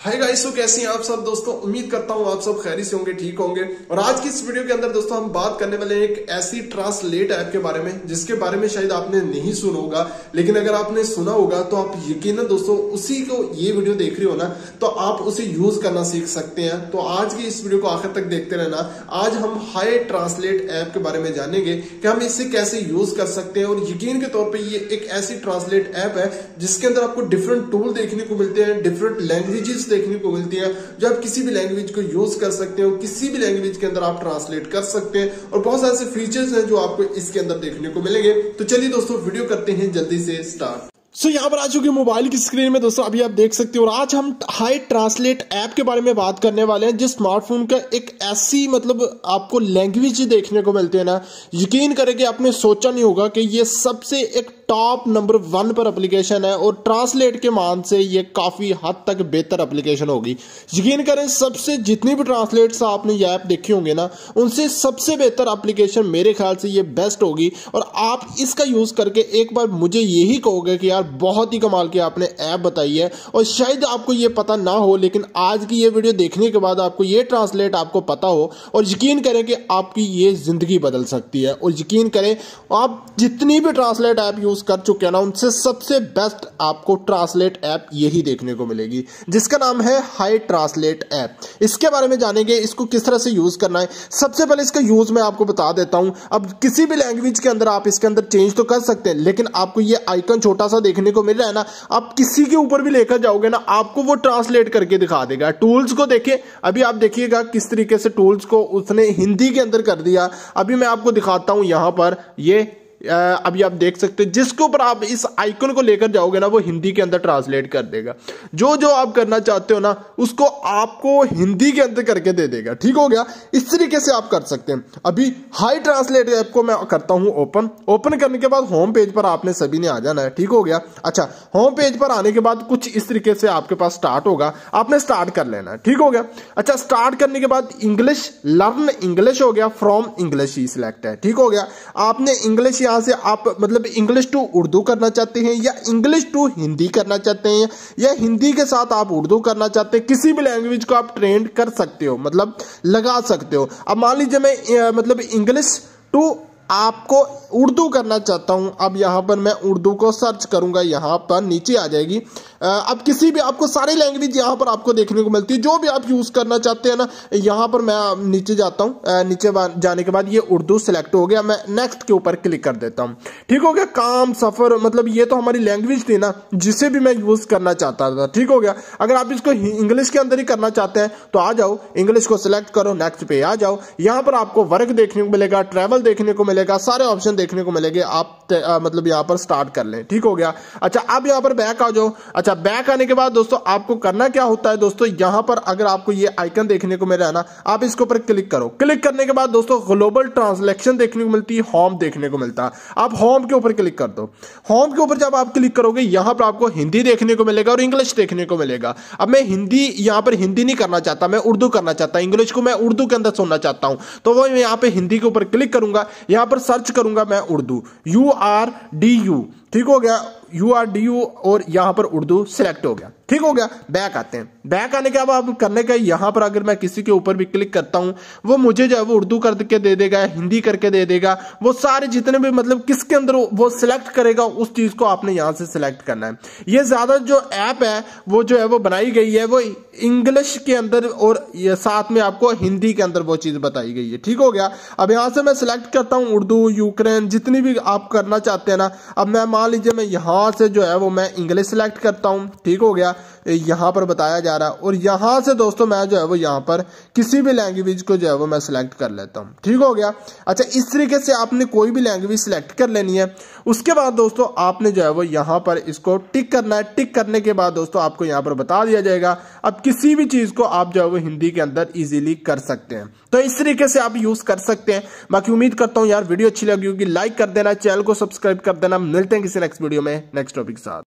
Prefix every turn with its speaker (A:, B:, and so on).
A: Hi guys, तो कैसे हैं आप सब दोस्तों। उम्मीद करता हूं आप सब खैरी से होंगे, ठीक होंगे। और आज की इस वीडियो के अंदर दोस्तों हम बात करने वाले हैं एक ऐसी ट्रांसलेट ऐप के बारे में जिसके बारे में शायद आपने नहीं सुना होगा, लेकिन अगर आपने सुना होगा तो आप यकीनन दोस्तों उसी को ये वीडियो देख रहे हो ना, तो आप उसे यूज करना सीख सकते हैं। तो आज की इस वीडियो को आखिर तक देखते रहना। आज हम हाई ट्रांसलेट ऐप के बारे में जानेंगे कि हम इसे कैसे यूज कर सकते हैं। और यकीन के तौर पर ये एक ऐसी ट्रांसलेट ऐप है जिसके अंदर आपको डिफरेंट टूल देखने को मिलते हैं, डिफरेंट लैंग्वेजेस देखने को मिलती है, जो आप किसी भी लैंग्वेज को यूज कर सकते हो, किसी भी लैंग्वेज के अंदर आप ट्रांसलेट कर सकते हैं। और बहुत सारे फीचर्स हैं जो आपको इसके अंदर देखने को मिलेंगे। तो चलिए दोस्तों वीडियो करते हैं जल्दी से स्टार्ट। यहाँ पर आ चुके मोबाइल की स्क्रीन में दोस्तों अभी आप देख सकते हो। और आज हम हाई ट्रांसलेट ऐप के बारे में बात करने वाले हैं, जिस स्मार्टफोन का एक ऐसी आपको लैंग्वेज देखने को मिलती है ना, यकीन करें कि आपने सोचा नहीं होगा कि ये सबसे एक टॉप नंबर 1 पर एप्लीकेशन है। और ट्रांसलेट के मान से ये काफी हद तक बेहतर एप्लीकेशन होगी। यकीन करें सबसे जितनी भी ट्रांसलेट्स आपने ये ऐप देखी होंगे ना, उनसे सबसे बेहतर एप्लीकेशन मेरे ख्याल से ये बेस्ट होगी। और आप इसका यूज करके एक बार मुझे यही कहोगे कि यार बहुत ही कमाल की आपने ऐप बताई है। और शायद आपको ये पता ना हो, लेकिन आज की ये वीडियो देखने के बाद आपको ये ट्रांसलेट आपको पता हो, और यकीन करें कि आपकी ये जिंदगी बदल सकती है। और यकीन करें आप जितनी भी ट्रांसलेट ऐप यूज कर चुके हैं ना, उनसे सबसे बेस्ट आपको ट्रांसलेट ऐप यही देखने को मिलेगी, जिसका नाम है हाई ट्रांसलेट ऐप। इसके बारे में जानेंगे, इसको किस तरह से यूज करना है। सबसे पहले इसका यूज मैं आपको बता देता हूं। अब किसी भी लैंग्वेज के अंदर आप इसके अंदर चेंज तो कर सकते हैं, लेकिन आपको ये आइकन छोटा सा देखने को मिल रहा है ना, आप किसी के ऊपर भी लेकर जाओगे ना, आपको वो ट्रांसलेट करके दिखा देगा। टूल्स को देखिए, अभी आप देखिएगा किस तरीके से टूल्स को उसने हिंदी के अंदर कर दिया। अभी मैं आपको दिखाता हूं, यहां पर ये अभी आप देख सकते हैं, जिसके ऊपर आप इस आइकन को लेकर जाओगे ना, वो हिंदी के अंदर ट्रांसलेट कर देगा। जो जो आप करना चाहते हो ना, उसको आपको हिंदी के अंदर करके दे देगा। ठीक हो गया। इस तरीके से आप कर सकते हैं। अभी हाई ट्रांसलेट ऐप को मैं करता हूं ओपन करने के बाद होम पेज पर आपने सभी ने आ जाना है। ठीक हो गया। अच्छा, होम पेज पर आने के बाद कुछ इस तरीके से आपके पास स्टार्ट होगा, आपने स्टार्ट कर लेना है। ठीक हो गया। अच्छा, स्टार्ट करने के बाद इंग्लिश, लर्न इंग्लिश हो गया, फ्रॉम इंग्लिश ही सिलेक्ट है। ठीक हो गया। आपने इंग्लिश से आप इंग्लिश टू उर्दू करना चाहते हैं, या इंग्लिश टू हिंदी करना चाहते हैं, या हिंदी के साथ आप उर्दू करना चाहते हैं। किसी भी लैंग्वेज को आप ट्रेंड कर सकते हो, लगा सकते हो। अब मान लीजिए मैं इंग्लिश टू आपको उर्दू करना चाहता हूं। अब यहां पर मैं उर्दू को सर्च करूंगा, यहां पर नीचे आ जाएगी। अब किसी भी आपको सारी लैंग्वेज यहां पर आपको देखने को मिलती है, जो भी आप यूज करना चाहते हैं ना। यहां पर मैं नीचे जाता हूं, नीचे जाने के बाद ये उर्दू सिलेक्ट हो गया, मैं नेक्स्ट के ऊपर क्लिक कर देता हूं। ठीक हो गया। काम, सफर, ये तो हमारी लैंग्वेज थी ना, जिसे भी मैं यूज करना चाहता था। ठीक हो गया। अगर आप इसको इंग्लिश के अंदर ही करना चाहते हैं तो आ जाओ, इंग्लिश को सिलेक्ट करो, नेक्स्ट पे आ जाओ। यहां पर आपको वर्क देखने को मिलेगा, ट्रैवल देखने को मिलेगा, सारे ऑप्शन देखने को मिलेंगे। आप यहां पर स्टार्ट कर लें। ठीक हो गया। अच्छा, अब यहां पर बैक आ जाओ। अच्छा, बैक आने के बाद दोस्तों आपको करना क्या होता है दोस्तों, यहां पर अगर आपको ये आइकन देखने को मिल रहा है ना, आप इसके ऊपर क्लिक करो। क्लिक करने के बाद दोस्तों ग्लोबल ट्रांसलेशन देखने को मिलती है, होम देखने को मिलता है। आप होम के ऊपर क्लिक कर दो। होम के ऊपर जब आप क्लिक करोगे, यहां पर आपको हिंदी देखने को मिलेगा और इंग्लिश देखने को मिलेगा। अब मैं यहां पर हिंदी नहीं करना चाहता, मैं उर्दू करना चाहता, इंग्लिश को मैं उर्दू के अंदर सुनना चाहता हूं, तो वो यहां पर हिंदी के ऊपर क्लिक करूंगा। यहां पर सर्च करूंगा मैं उर्दू, URDU। ठीक हो गया, URDU, और यहां पर उर्दू सिलेक्ट हो गया। ठीक हो गया। बैक आते हैं। बैक आने के बाद आप करने का, यहां पर अगर मैं किसी के ऊपर भी क्लिक करता हूं, वो मुझे जो है वो उर्दू करके दे देगा, हिंदी करके दे देगा। वो सारे जितने भी किसके अंदर वो सिलेक्ट करेगा, उस चीज को आपने यहां से सिलेक्ट करना है। ये ज्यादा जो ऐप है वो जो है वो बनाई गई है वो इंग्लिश के अंदर, और ये साथ में आपको हिंदी के अंदर वो चीज बताई गई है। ठीक हो गया। अब यहां से मैं सिलेक्ट करता हूं उर्दू, यूक्रेन, जितनी भी आप करना चाहते हैं ना। अब मैं मान लीजिए मैं यहां से जो है वो मैं इंग्लिश सिलेक्ट करता हूं। ठीक हो गया। यहां पर बताया जा रहा है, और यहां से दोस्तों मैं जो है वो यहां पर किसी भी लैंग्वेज को जो है वो मैं सिलेक्ट कर लेता हूं। ठीक हो गया। अच्छा, इस तरीके से आपने कोई भी लैंग्वेज सिलेक्ट कर लेनी है। उसके बाद दोस्तों आपने जो है वो यहां पर इसको टिक करना है। टिक करने के बाद दोस्तों आपको यहां पर बता दिया जाएगा, अब किसी भी चीज को आप जो है वो हिंदी के अंदर इजीली कर सकते हैं। तो इस तरीके से आप यूज कर सकते हैं। बाकी उम्मीद करता हूं यार वीडियो अच्छी लगी होगी, लाइक कर देना, चैनल को सब्सक्राइब कर देना। मिलते हैं किसी नेक्स्ट वीडियो में नेक्स्ट टॉपिक के साथ।